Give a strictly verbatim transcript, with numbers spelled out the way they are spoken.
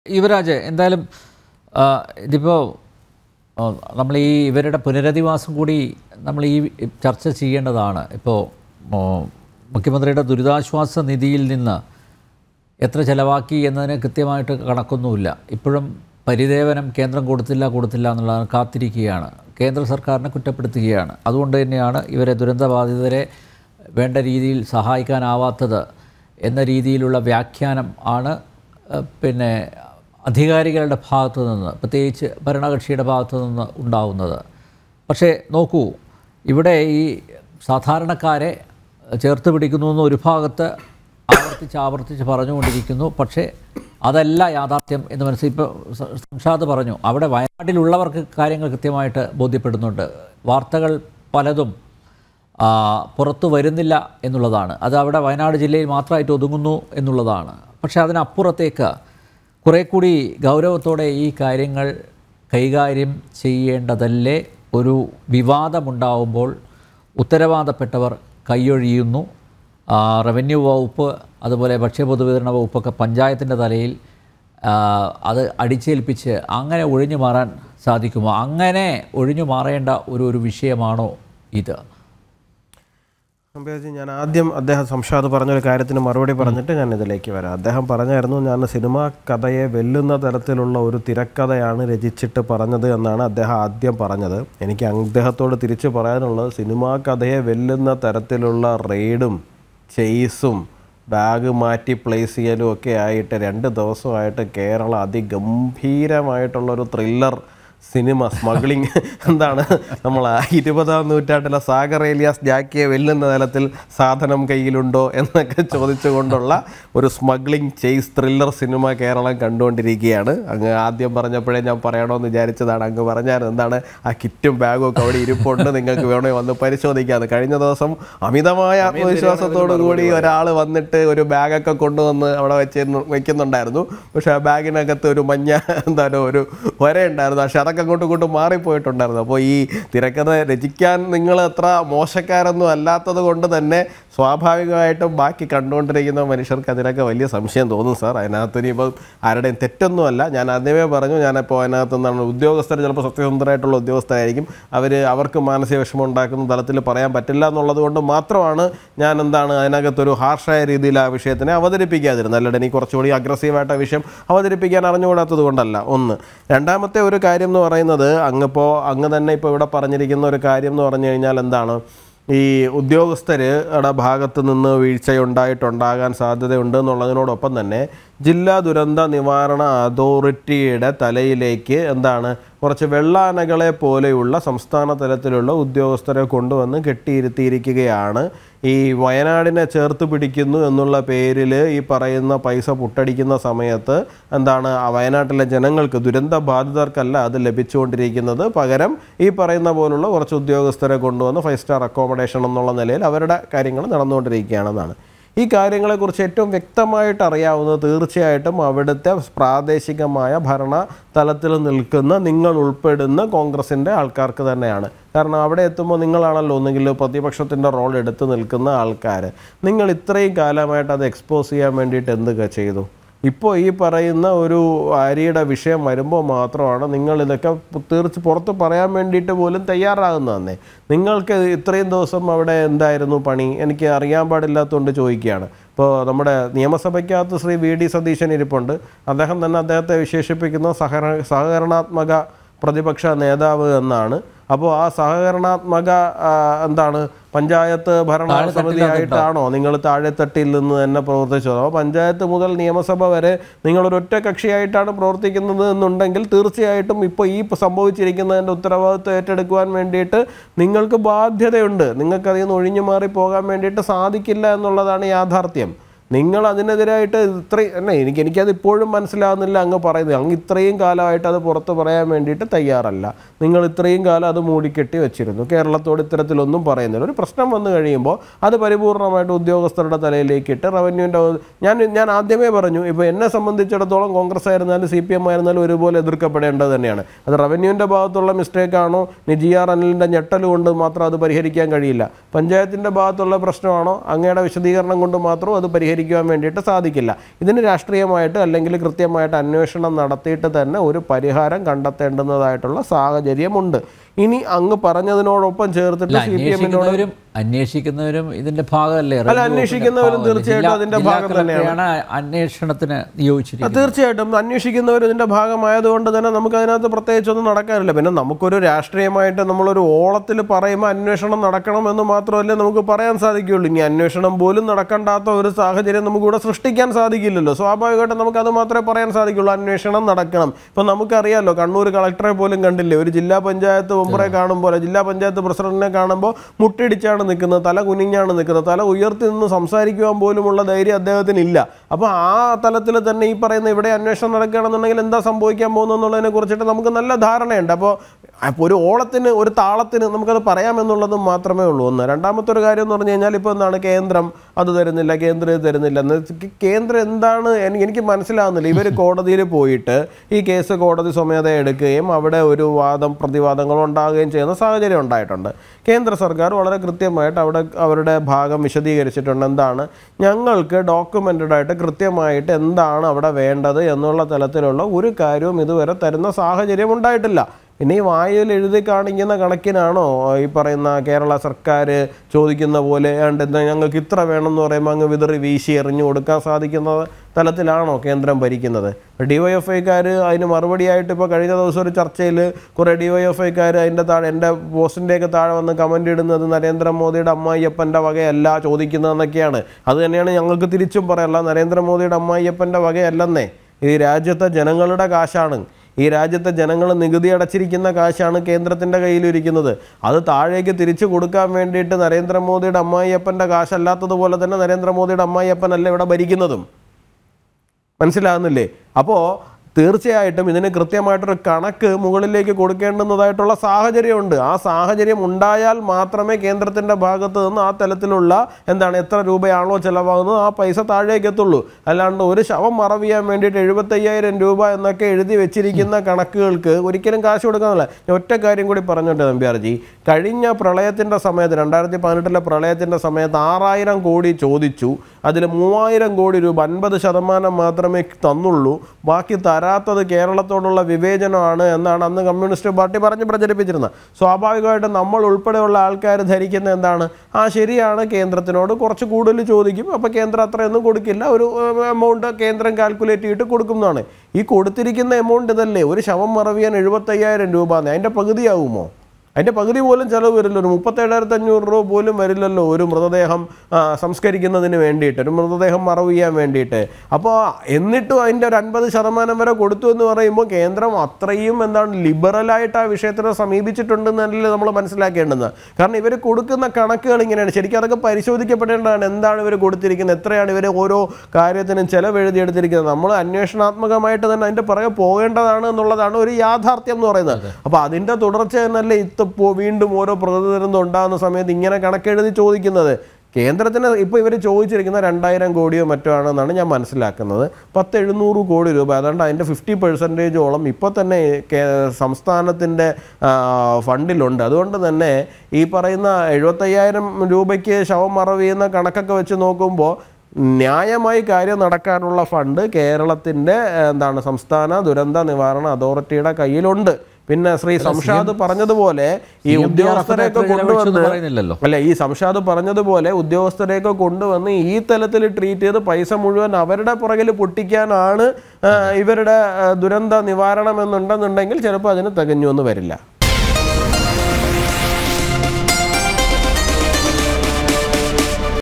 യുവരാജ് എന്തായാലും ഇതിപ്പോൾ നമ്മൾ ഈ ഇവരുടെ പുനരധിവാസം കൂടി നമ്മൾ ഈ ചർച്ച ചെയ്യേണ്ടതാണ്. ഇപ്പോൾ മുഖ്യമന്ത്രിയുടെ ദുരിതാശ്വാസ നിധിയിൽ നിന്ന് എത്ര ചിലവാക്കി എന്നതിന് കൃത്യമായിട്ട് കണക്കൊന്നുമില്ല. ഇപ്പോഴും പരിദേവനം കേന്ദ്രം കൊടുത്തില്ല കൊടുത്തില്ല എന്നുള്ളതാണ്, കാത്തിരിക്കുകയാണ്. കേന്ദ്ര സർക്കാരിനെ കുറ്റപ്പെടുത്തുകയാണ്. അതുകൊണ്ട് തന്നെയാണ് ഇവരെ ദുരന്തബാധിതരെ വേണ്ട രീതിയിൽ സഹായിക്കാനാവാത്തത് എന്ന രീതിയിലുള്ള വ്യാഖ്യാനം ആണ് പിന്നെ അധികാരികളുടെ ഭാഗത്തു നിന്ന്, പ്രത്യേകിച്ച് ഭരണകക്ഷിയുടെ ഭാഗത്തു നിന്ന് ഉണ്ടാവുന്നത്. പക്ഷേ നോക്കൂ, ഇവിടെ ഈ സാധാരണക്കാരെ ചേർത്ത് പിടിക്കുന്നു എന്ന് ഒരു ഭാഗത്ത് ആവർത്തിച്ച് ആവർത്തിച്ച് പറഞ്ഞുകൊണ്ടിരിക്കുന്നു. പക്ഷേ അതല്ല യാഥാർത്ഥ്യം എന്ന് മനസ്സിൽ ഇപ്പോൾ സംഷാദ് പറഞ്ഞു. അവിടെ വയനാട്ടിലുള്ളവർക്ക് കാര്യങ്ങൾ കൃത്യമായിട്ട് ബോധ്യപ്പെടുന്നുണ്ട്. വാർത്തകൾ പലതും പുറത്തു വരുന്നില്ല എന്നുള്ളതാണ്. അത് അവിടെ വയനാട് ജില്ലയിൽ മാത്രമായിട്ട് ഒതുങ്ങുന്നു എന്നുള്ളതാണ്. പക്ഷേ അതിനപ്പുറത്തേക്ക് കുറേ കൂടി ഗൗരവത്തോടെ ഈ കാര്യങ്ങൾ കൈകാര്യം ചെയ്യേണ്ടതല്ലേ? ഒരു വിവാദമുണ്ടാവുമ്പോൾ ഉത്തരവാദപ്പെട്ടവർ കൈയൊഴിയുന്നു. റവന്യൂ വകുപ്പ്, അതുപോലെ ഭക്ഷ്യപൊതുവിതരണ വകുപ്പൊക്കെ പഞ്ചായത്തിൻ്റെ തലയിൽ അത് അടിച്ചേൽപ്പിച്ച് അങ്ങനെ ഒഴിഞ്ഞു മാറാൻ സാധിക്കുമോ? അങ്ങനെ ഒഴിഞ്ഞു മാറേണ്ട ഒരു ഒരു വിഷയമാണോ ഇത്? അമ്പേജി, ഞാൻ ആദ്യം അദ്ദേഹം സംഷാദ് പറഞ്ഞൊരു കാര്യത്തിന് മറുപടി പറഞ്ഞിട്ട് ഞാൻ ഇതിലേക്ക് വരാം. അദ്ദേഹം പറഞ്ഞായിരുന്നു, ഞാൻ സിനിമാ കഥയെ വെല്ലുന്ന തരത്തിലുള്ള ഒരു തിരക്കഥയാണ് രചിച്ചിട്ട് പറഞ്ഞത് എന്നാണ് അദ്ദേഹം ആദ്യം പറഞ്ഞത്. എനിക്ക് അദ്ദേഹത്തോട് തിരിച്ചു പറയാനുള്ളത്, സിനിമാ കഥയെ വെല്ലുന്ന തരത്തിലുള്ള റെയ്ഡും ചെയ്സും ബാഗ് മാറ്റി പ്ലേസ് ചെയ്യലും ഒക്കെ ആയിട്ട് രണ്ട് ദിവസമായിട്ട് കേരളം അതിഗംഭീരമായിട്ടുള്ളൊരു ത്രില്ലർ സിനിമ സ്മഗ്ലിംഗ് എന്താണ് നമ്മൾ ഇരുപതാം നൂറ്റാണ്ടിലെ സാഗർ ഏലിയാസ് ജാക്കിയെ വെല്ലുന്ന തലത്തിൽ സാധനം കയ്യിലുണ്ടോ എന്നൊക്കെ ചോദിച്ചുകൊണ്ടുള്ള ഒരു smuggling chase thriller cinema Kerala കണ്ടുകൊണ്ടിരിക്കുകയാണ്. അങ്ങ് ആദ്യം പറഞ്ഞപ്പോഴേ ഞാൻ പറയണമെന്ന് വിചാരിച്ചതാണ്. അങ്ങ് പറഞ്ഞാൽ എന്താണ്, ആ കിറ്റും ബാഗും ഒക്കെ അവിടെ ഇരിപ്പുണ്ട്, നിങ്ങൾക്ക് വേണേ വന്ന് പരിശോധിക്കാതെ. കഴിഞ്ഞ ദിവസം അമിതമായ ആത്മവിശ്വാസത്തോടു കൂടി ഒരാൾ വന്നിട്ട് ഒരു ബാഗൊക്കെ കൊണ്ടുവന്ന് അവിടെ വെച്ച് വയ്ക്കുന്നുണ്ടായിരുന്നു. പക്ഷേ ആ ബാഗിനകത്ത് ഒരു മഞ്ഞ എന്താണോ ഒരു വരയുണ്ടായിരുന്നു. പക്ഷേ അതൊക്കെ അങ്ങോട്ടും ഇങ്ങോട്ടും മാറിപ്പോയിട്ടുണ്ടായിരുന്നു. അപ്പോൾ ഈ തിരക്കഥ രചിക്കാൻ നിങ്ങൾ അത്ര മോശക്കാരൊന്നും അല്ലാത്തത് കൊണ്ട് തന്നെ സ്വാഭാവികമായിട്ടും ബാക്കി കണ്ടുകൊണ്ടിരിക്കുന്ന മനുഷ്യർക്ക് അതിനൊക്കെ വലിയ സംശയം തോന്നും. സാർ, അതിനകത്ത് ഇനിയിപ്പോൾ ആരുടെയും തെറ്റൊന്നുമല്ല. ഞാൻ ആദ്യമേ പറഞ്ഞു, ഞാനിപ്പോൾ അതിനകത്ത് നിന്നാണ് ഉദ്യോഗസ്ഥർ ചിലപ്പോൾ സത്യസന്ധരായിട്ടുള്ള ഉദ്യോഗസ്ഥരായിരിക്കും. അവർ അവർക്ക് മാനസിക വിഷമം ഉണ്ടാക്കുന്ന തലത്തിൽ പറയാൻ പറ്റില്ല എന്നുള്ളത് കൊണ്ട് മാത്രമാണ് ഞാൻ എന്താണ് അതിനകത്തൊരു ഹാർഷായ രീതിയിൽ ആ വിഷയത്തിനെ അവതരിപ്പിക്കാതിരുന്നത്. അല്ലാതെ എനിക്ക് കുറച്ചുകൂടി അഗ്രസീവായിട്ട് ആ വിഷയം അവതരിപ്പിക്കാൻ അറിഞ്ഞുകൂടാത്തത് കൊണ്ടല്ല. ഒന്ന്. രണ്ടാമത്തെ ഒരു കാര്യം എന്ന് പറയുന്നത്, അങ്ങിപ്പോൾ അങ്ങ് തന്നെ ഇപ്പോൾ ഇവിടെ പറഞ്ഞിരിക്കുന്ന ഒരു കാര്യം എന്ന് പറഞ്ഞു കഴിഞ്ഞാൽ എന്താണ്, ഈ ഉദ്യോഗസ്ഥരുടെ ഭാഗത്ത് നിന്ന് വീഴ്ചയുണ്ടായിട്ടുണ്ടാകാൻ സാധ്യതയുണ്ട് എന്നുള്ളതിനോടൊപ്പം തന്നെ ജില്ലാ ദുരന്ത നിവാരണ അതോറിറ്റിയുടെ തലയിലേക്ക് എന്താണ് കുറച്ച് വെള്ളാനകളെ പോലെയുള്ള സംസ്ഥാന തലത്തിലുള്ള ഉദ്യോഗസ്ഥരെ കൊണ്ടുവന്ന് കെട്ടിയിരുത്തിയിരിക്കുകയാണ്. ഈ വയനാടിനെ ചേർത്ത് പിടിക്കുന്നു എന്നുള്ള പേരിൽ ഈ പറയുന്ന പൈസ പുട്ടടിക്കുന്ന സമയത്ത് എന്താണ് ആ വയനാട്ടിലെ ജനങ്ങൾക്ക്, ദുരന്ത ബാധിതർക്കല്ല അത് ലഭിച്ചുകൊണ്ടിരിക്കുന്നത്. പകരം ഈ പറയുന്ന പോലുള്ള കുറച്ച് ഉദ്യോഗസ്ഥരെ കൊണ്ടുവന്ന് ഫൈവ് സ്റ്റാർ അക്കോമഡേഷൻ എന്നുള്ള നിലയിൽ അവരുടെ കാര്യങ്ങൾ നടന്നുകൊണ്ടിരിക്കുകയാണെന്നാണ്. ഈ കാര്യങ്ങളെക്കുറിച്ച് ഏറ്റവും വ്യക്തമായിട്ട് അറിയാവുന്നത് തീർച്ചയായിട്ടും അവിടുത്തെ പ്രാദേശികമായ ഭരണ തലത്തിൽ നിൽക്കുന്ന നിങ്ങൾ ഉൾപ്പെടുന്ന കോൺഗ്രസിൻ്റെ ആൾക്കാർക്ക് തന്നെയാണ്. കാരണം അവിടെ എത്തുമ്പോൾ നിങ്ങളാണല്ലോ ഒന്നെങ്കിൽ പ്രതിപക്ഷത്തിൻ്റെ റോൾ എടുത്ത് നിൽക്കുന്ന ആൾക്കാർ. നിങ്ങൾ ഇത്രയും കാലമായിട്ട് അത് എക്സ്പോസ് ചെയ്യാൻ വേണ്ടിയിട്ട് എന്തൊക്കെ ചെയ്തു? ഇപ്പോൾ ഈ പറയുന്ന ഒരു അരിയുടെ വിഷയം വരുമ്പോൾ മാത്രമാണ് നിങ്ങൾ ഇതൊക്കെ തീർച്ച പുറത്ത് പറയാൻ വേണ്ടിയിട്ട് പോലും തയ്യാറാകുന്നത് തന്നെ. നിങ്ങൾക്ക് ഇത്രയും ദിവസം അവിടെ എന്തായിരുന്നു പണി? എനിക്ക് അറിയാൻ പാടില്ലാത്തതുകൊണ്ട് ചോദിക്കുകയാണ്. ഇപ്പോൾ നമ്മുടെ നിയമസഭയ്ക്കകത്ത് ശ്രീ വി ഡി സതീശൻ ഇരിപ്പുണ്ട്. അദ്ദേഹം തന്നെ അദ്ദേഹത്തെ വിശേഷിപ്പിക്കുന്ന സഹകര സഹകരണാത്മക പ്രതിപക്ഷ നേതാവ് എന്നാണ്. അപ്പോൾ ആ സഹകരണാത്മക എന്താണ് പഞ്ചായത്ത് ഭരണ സമിതിയായിട്ടാണോ നിങ്ങൾ താഴെത്തട്ടിൽ നിന്ന് തന്നെ പ്രവർത്തിച്ചത്? അപ്പോൾ പഞ്ചായത്ത് മുതൽ നിയമസഭ വരെ നിങ്ങളൊരൊറ്റ കക്ഷിയായിട്ടാണ് പ്രവർത്തിക്കുന്നത് എന്നുണ്ടെങ്കിൽ തീർച്ചയായിട്ടും ഇപ്പോൾ ഈ സംഭവിച്ചിരിക്കുന്നതിൻ്റെ ഉത്തരവാദിത്വം ഏറ്റെടുക്കുവാൻ വേണ്ടിയിട്ട് നിങ്ങൾക്ക് ബാധ്യതയുണ്ട്. നിങ്ങൾക്കതിൽ നിന്ന് ഒഴിഞ്ഞു മാറി പോകാൻ വേണ്ടിയിട്ട് സാധിക്കില്ല എന്നുള്ളതാണ് യാഥാർത്ഥ്യം. നിങ്ങൾ അതിനെതിരായിട്ട് ഇത്രയും അല്ലേ, എനിക്ക് എനിക്കത് ഇപ്പോഴും മനസ്സിലാകുന്നില്ല അങ്ങ് പറയുന്നത്. അങ്ങ് ഇത്രയും കാലമായിട്ട് അത് പുറത്ത് പറയാൻ വേണ്ടിയിട്ട് തയ്യാറല്ല. നിങ്ങൾ ഇത്രയും കാലം അത് മൂടിക്കെട്ടി വെച്ചിരുന്നു. കേരളത്തോട് ഇത്തരത്തിലൊന്നും പറയുന്നില്ല. ഒരു പ്രശ്നം വന്നു കഴിയുമ്പോൾ അത് പരിപൂർണമായിട്ട് ഉദ്യോഗസ്ഥരുടെ തലയിലേക്ക് ഇട്ട് റവന്യൂവിൻ്റെ ഞാൻ ഞാൻ ആദ്യമേ പറഞ്ഞു, ഇപ്പോൾ എന്നെ സംബന്ധിച്ചിടത്തോളം കോൺഗ്രസ് ആയിരുന്നാലും സി പി എം ആയിരുന്നാലും ഒരുപോലെ എതിർക്കപ്പെടേണ്ടത് തന്നെയാണ്. അത് റവന്യൂവിൻ്റെ ഭാഗത്തുള്ള മിസ്റ്റേക്കാണോ, ജി ആർ അനിലിൻ്റെ ഞെട്ടൽ കൊണ്ട് മാത്രം അത് പരിഹരിക്കാൻ കഴിയില്ല. പഞ്ചായത്തിൻ്റെ ഭാഗത്തുള്ള പ്രശ്നമാണോ, അങ്ങയുടെ വിശദീകരണം കൊണ്ട് മാത്രം അത് പരിഹരിക്കും പരിഹരിക്കുവാൻ വേണ്ടിയിട്ട് സാധിക്കില്ല. ഇതിന് രാഷ്ട്രീയമായിട്ട് അല്ലെങ്കിൽ കൃത്യമായിട്ട് അന്വേഷണം നടത്തിയിട്ട് തന്നെ ഒരു പരിഹാരം കണ്ടെത്തേണ്ടുന്നതായിട്ടുള്ള സാഹചര്യമുണ്ട്. ഇനി അങ്ങ് പറഞ്ഞതിനോടൊപ്പം ചേർത്തിട്ട് സി പി എമ്മിനോട് അന്വേഷിക്കുന്നവരും ഇതിന്റെ ഭാഗമല്ലേ? അല്ല, അന്വേഷിക്കുന്നവരും തീർച്ചയായിട്ടും അതിന്റെ ഭാഗം തന്നെയാണ്. അന്വേഷണത്തിന് നിയോഗിച്ചിരിക്കുന്നത്. തീർച്ചയായിട്ടും അന്വേഷിക്കുന്നവർ ഇതിന്റെ ഭാഗമായതുകൊണ്ട് തന്നെ നമുക്ക് അതിനകത്ത് പ്രത്യേകിച്ചൊന്നും നടക്കാറില്ല. പിന്നെ നമുക്കൊരു രാഷ്ട്രീയമായിട്ട് നമ്മളൊരു ഓളത്തിൽ പറയുമ്പോൾ അന്വേഷണം നടക്കണമെന്ന് മാത്രമല്ലേ നമുക്ക് പറയാൻ സാധിക്കുകയുള്ളൂ. ഇനി അന്വേഷണം പോലും നടക്കേണ്ടാത്ത ഒരു സാഹചര്യം നമുക്കിവിടെ സൃഷ്ടിക്കാൻ സാധിക്കില്ലല്ലോ. സ്വാഭാവികമായിട്ടും നമുക്കത് മാത്രമേ പറയാൻ സാധിക്കുള്ളൂ, അന്വേഷണം നടക്കണം. ഇപ്പം നമുക്കറിയാമല്ലോ, കണ്ണൂർ കളക്ടറെ പോലും കണ്ടില്ലേ, ഒരു ജില്ലാ പഞ്ചായത്ത് മെമ്പറെ കാണുമ്പോൾ, ജില്ലാ പഞ്ചായത്ത് പ്രസിഡന്റിനെ കാണുമ്പോൾ മുട്ടിടിച്ചാണ് നിൽക്കുന്നത്, തല കുനിഞ്ഞാണ് നിൽക്കുന്നത്, തല ഉയർത്തി നിന്ന് സംസാരിക്കുവാൻ പോലുമുള്ള ധൈര്യം അദ്ദേഹത്തിന് ഇല്ല. അപ്പോൾ ആ തലത്തിൽ തന്നെ ഈ പറയുന്ന ഇവിടെ അന്വേഷണം നടക്കുകയാണെന്നുണ്ടെങ്കിൽ എന്താ സംഭവിക്കാൻ പോകുന്നതെന്നുള്ളതിനെ കുറിച്ചിട്ട് നമുക്ക് നല്ല ധാരണയുണ്ട്. അപ്പോൾ അപ്പോൾ ഒരു ഓളത്തിന് ഒരു താളത്തിന് നമുക്കത് പറയാമെന്നുള്ളത് മാത്രമേ ഉള്ളൂ. ഒന്ന് രണ്ടാമത്തെ ഒരു കാര്യം എന്ന് പറഞ്ഞു കഴിഞ്ഞാൽ ഇപ്പോൾ എന്താണ്, കേന്ദ്രം അത് തരുന്നില്ല, കേന്ദ്രം ഇത് തരുന്നില്ല എന്ന്. കേന്ദ്രം എന്താണ് എനിക്ക് മനസ്സിലാകുന്നില്ല. ഇവർ കോടതിയിൽ പോയിട്ട് ഈ കേസ് കോടതി സ്വമേധ എടുക്കുകയും അവിടെ ഒരു വാദം പ്രതിവാദങ്ങൾ ഉണ്ടാകുകയും ചെയ്യുന്ന സാഹചര്യം ഉണ്ടായിട്ടുണ്ട്. കേന്ദ്ര സർക്കാർ വളരെ കൃത്യമായിട്ട് അവിടെ അവരുടെ ഭാഗം വിശദീകരിച്ചിട്ടുണ്ട്. എന്താണ്, ഞങ്ങൾക്ക് ഡോക്യുമെൻറ്റഡ് ആയിട്ട് കൃത്യമായിട്ട് എന്താണ് അവിടെ വേണ്ടത് എന്നുള്ള തലത്തിലുള്ള ഒരു കാര്യവും ഇതുവരെ തരുന്ന സാഹചര്യം ഉണ്ടായിട്ടില്ല. പിന്നെ ഈ വായിൽ എഴുതി കാണിക്കുന്ന കണക്കിനാണോ ഈ പറയുന്ന കേരള സർക്കാർ ചോദിക്കുന്ന പോലെ എന്താ ഞങ്ങൾക്ക് ഇത്ര വേണമെന്ന് പറയുമ്പോൾ അങ്ങ് വിതറി വീശി എറിഞ്ഞു കൊടുക്കാൻ സാധിക്കുന്ന തലത്തിലാണോ കേന്ദ്രം ഭരിക്കുന്നത്? ഡി വൈ എഫ് ഐക്കാർ അതിന് മറുപടിയായിട്ട് ഇപ്പോൾ കഴിഞ്ഞ ദിവസം ഒരു ചർച്ചയിൽ കുറേ ഡി വൈ എഫ് ഐക്കാർ അതിൻ്റെ താഴെ എൻ്റെ പോസ്റ്റിൻ്റെയൊക്കെ താഴെ വന്ന് കമൻ്റ് ഇടുന്നത് നരേന്ദ്രമോദിയുടെ അമ്മായിയപ്പൻ്റെ വകയല്ല ചോദിക്കുന്നതെന്നൊക്കെയാണ്. അത് തന്നെയാണ് ഞങ്ങൾക്ക് തിരിച്ചും പറയാനുള്ള, നരേന്ദ്രമോദിയുടെ അമ്മായിയപ്പൻ്റെ വകയല്ലെന്നേ, ഈ രാജ്യത്തെ ജനങ്ങളുടെ കാശാണ്. ഈ രാജ്യത്തെ ജനങ്ങൾ നികുതി അടച്ചിരിക്കുന്ന കാശാണ് കേന്ദ്രത്തിൻ്റെ കയ്യിലിരിക്കുന്നത്. അത് താഴേക്ക് തിരിച്ചു കൊടുക്കാൻ വേണ്ടിയിട്ട് നരേന്ദ്രമോദിയുടെ അമ്മായിയപ്പൻ്റെ കാശല്ലാത്തതുപോലെ തന്നെ നരേന്ദ്രമോദിയുടെ അമ്മായിയപ്പനല്ല ഇവിടെ ഭരിക്കുന്നതും. മനസ്സിലാകുന്നില്ലേ? അപ്പോൾ തീർച്ചയായിട്ടും ഇതിന് കൃത്യമായിട്ടൊരു കണക്ക് മുകളിലേക്ക് കൊടുക്കേണ്ടുന്നതായിട്ടുള്ള സാഹചര്യമുണ്ട്. ആ സാഹചര്യം ഉണ്ടായാൽ മാത്രമേ കേന്ദ്രത്തിൻ്റെ ഭാഗത്ത് നിന്ന് ആ തലത്തിലുള്ള എന്താണ് എത്ര രൂപയാണോ ചിലവാകുന്നത് ആ പൈസ താഴേക്ക് എത്തുള്ളൂ. അല്ലാണ്ട് ഒരു ശവം മറവിയാൻ വേണ്ടിയിട്ട് എഴുപത്തയ്യായിരം രൂപ എന്നൊക്കെ എഴുതി വെച്ചിരിക്കുന്ന കണക്കുകൾക്ക് ഒരിക്കലും കാശ് കൊടുക്കാനല്ല. ഞാൻ ഒറ്റ കാര്യം കൂടി പറഞ്ഞോട്ടെ നമ്പ്യാർജി, കഴിഞ്ഞ പ്രളയത്തിൻ്റെ സമയത്ത് രണ്ടായിരത്തി പതിനെട്ടിലെ പ്രളയത്തിൻ്റെ സമയത്ത് ആറായിരം കോടി ചോദിച്ചു. അതിൽ മൂവായിരം കോടി രൂപ അൻപത് ശതമാനം മാത്രമേ തന്നുള്ളൂ. ബാക്കി തരാത്തത് കേരളത്തോടുള്ള വിവേചനമാണ് എന്നാണ് അന്ന് കമ്മ്യൂണിസ്റ്റ് പാർട്ടി പറഞ്ഞ് പ്രചരിപ്പിച്ചിരുന്നത്. സ്വാഭാവികമായിട്ടും നമ്മൾ ഉൾപ്പെടെയുള്ള ആൾക്കാർ ധരിക്കുന്ന എന്താണ്, ആ ശരിയാണ് കേന്ദ്രത്തിനോട് കുറച്ച് കൂടുതൽ ചോദിക്കും, അപ്പോൾ കേന്ദ്രം അത്രയൊന്നും കൊടുക്കില്ല, ഒരു എമൗണ്ട് കേന്ദ്രം കാൽക്കുലേറ്റ് ചെയ്തിട്ട് കൊടുക്കുന്നതാണ്. ഈ കൊടുത്തിരിക്കുന്ന എമൗണ്ട് ഇതല്ലേ, ഒരു ശവം മറവിയാൻ എഴുപത്തയ്യായിരം രൂപ, അതിൻ്റെ പകുതിയാവുമോ? അതിൻ്റെ പകുതി പോലും ചിലവ് വരില്ല. ഒരു മുപ്പത്തേഴായിരത്തി അഞ്ഞൂറ് രൂപ പോലും വരില്ലല്ലോ ഒരു മൃതദേഹം സംസ്കരിക്കുന്നതിന് വേണ്ടിയിട്ട്, ഒരു മൃതദേഹം മറവ് ചെയ്യാൻ വേണ്ടിയിട്ട്. അപ്പോൾ എന്നിട്ടും അതിൻ്റെ ഒരു അൻപത് ശതമാനം വരെ കൊടുത്തു എന്ന് പറയുമ്പോൾ കേന്ദ്രം അത്രയും എന്താണ് ലിബറലായിട്ട് ആ വിഷയത്തിനെ സമീപിച്ചിട്ടുണ്ടെന്നല്ലേ നമ്മൾ മനസ്സിലാക്കേണ്ടത്. കാരണം ഇവർ കൊടുക്കുന്ന കണക്കുകൾ ഇങ്ങനെയാണ്. ശരിക്കും അതൊക്കെ പരിശോധിക്കപ്പെടേണ്ടതാണ്. എന്താണ് ഇവർ കൊടുത്തിരിക്കുന്നത്, എത്രയാണ് ഇവർ ഓരോ കാര്യത്തിനും ചിലവ് എഴുതിയെടുത്തിരിക്കുന്നത്. നമ്മൾ അന്വേഷണാത്മകമായിട്ട് തന്നെ അതിൻ്റെ പുറകെ പോകേണ്ടതാണ് എന്നുള്ളതാണ് ഒരു യാഥാർത്ഥ്യം എന്ന് പറയുന്നത്. അപ്പോൾ അതിൻ്റെ തുടർച്ച തന്നെയല്ലേ ഇപ്പോൾ വീണ്ടും ഓരോ പ്രതിനിധിത്വം ഉണ്ടാകുന്ന സമയത്ത് ഇങ്ങനെ കണക്കെഴുതി ചോദിക്കുന്നത്. കേന്ദ്രത്തിന് ഇപ്പോൾ ഇവർ ചോദിച്ചിരിക്കുന്ന രണ്ടായിരം കോടിയോ മറ്റോ ആണെന്നാണ് ഞാൻ മനസ്സിലാക്കുന്നത്. പത്ത് എഴുന്നൂറ് കോടി രൂപ, അതുകൊണ്ട് അതിൻ്റെ ഫിഫ്റ്റി പെർസെൻറ്റേജോളം ഇപ്പോൾ തന്നെ സംസ്ഥാനത്തിൻ്റെ ഫണ്ടിലുണ്ട്. അതുകൊണ്ട് തന്നെ ഈ പറയുന്ന എഴുപത്തയ്യായിരം രൂപയ്ക്ക് ശവം മറവ് ചെയ്യുന്ന കണക്കൊക്കെ വെച്ച് നോക്കുമ്പോൾ ന്യായമായി കാര്യം നടക്കാനുള്ള ഫണ്ട് കേരളത്തിൻ്റെ എന്താണ് സംസ്ഥാന ദുരന്ത നിവാരണ അതോറിറ്റിയുടെ കയ്യിലുണ്ട്. പിന്നെ ശ്രീ സംഷാദ് പറഞ്ഞതുപോലെ ഈ ഉദ്യോഗസ്ഥരെയൊക്കെ കൊണ്ടുവന്ന് അല്ലെ ഈ സംഷാദ് പറഞ്ഞതുപോലെ ഉദ്യോഗസ്ഥരെയൊക്കെ കൊണ്ടുവന്ന് ഈ തലത്തിൽ ട്രീറ്റ് ചെയ്ത് പൈസ മുഴുവൻ അവരുടെ പുറകിൽ പൊട്ടിക്കാനാണ് ഇവരുടെ ദുരന്ത നിവാരണം എന്നുണ്ടെന്നുണ്ടെങ്കിൽ ചിലപ്പോൾ അതിന് തികഞ്ഞു എന്ന് വരില്ല.